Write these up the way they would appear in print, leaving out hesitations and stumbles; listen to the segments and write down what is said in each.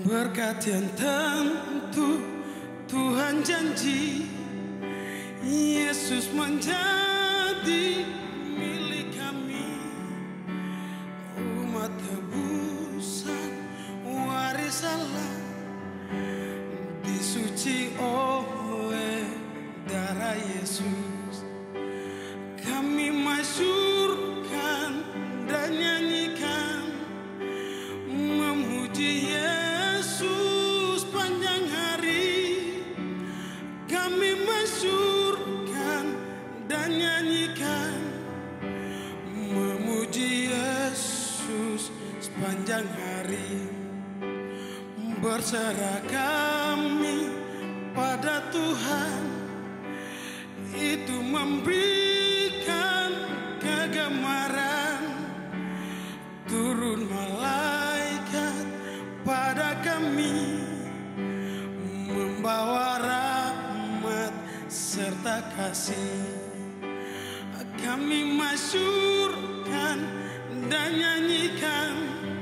Berkat yang tentu Tuhan janji, Yesus menjadi milik kami, umat tebusan waris Allah, disuci oleh darah Yesus. Kami masyurkan dan nyanyikan, memuji Yesus panjang hari. Kami masyurkan dan nyanyikan, memuji Yesus sepanjang hari. Berserah kami pada Tuhan, itu memberikan kegemaran. Turun malaikat pada kami, membawa rahmat serta kasih. Kami masyurkan dan nyanyikan,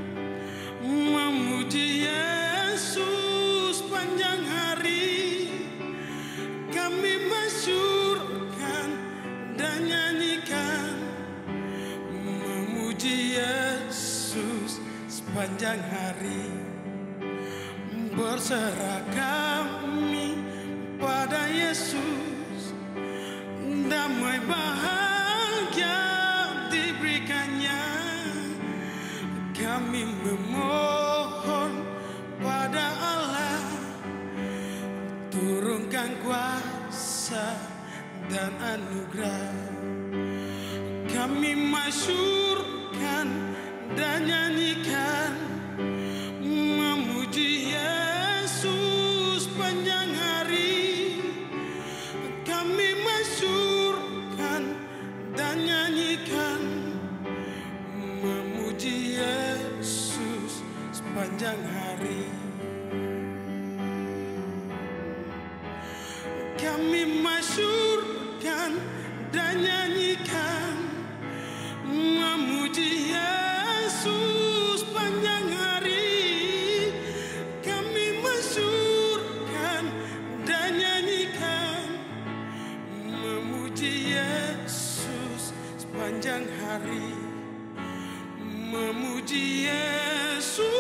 memuji Yesus panjang hari. Kami masyurkan dan nyanyikan, memuji Yesus sepanjang hari. Berserah kami pada Yesus, damai bahagia diberikannya. Kami memohon pada Allah, turunkan kuasa dan anugerah. Kami masyurkan dan nyanyikan, memuji Yesus panjang hari. Kami masyurkan dan nyanyikan, memuji Yesus sepanjang hari. Kami masyurkan dan nyanyikan, memuji Yesus panjang hari. Kami masyurkan dan nyanyikan, memuji Yesus sepanjang hari. Memuji Yesus